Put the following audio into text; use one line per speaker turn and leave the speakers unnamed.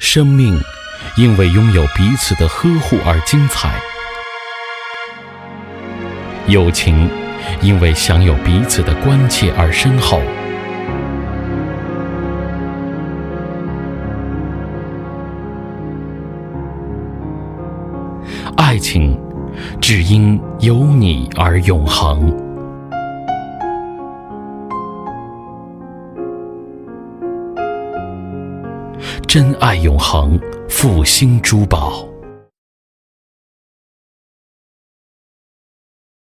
生命因为拥有彼此的呵护而精彩，友情因为享有彼此的关切而深厚。爱情只因有你而永恒。真爱永恒，复兴珠宝。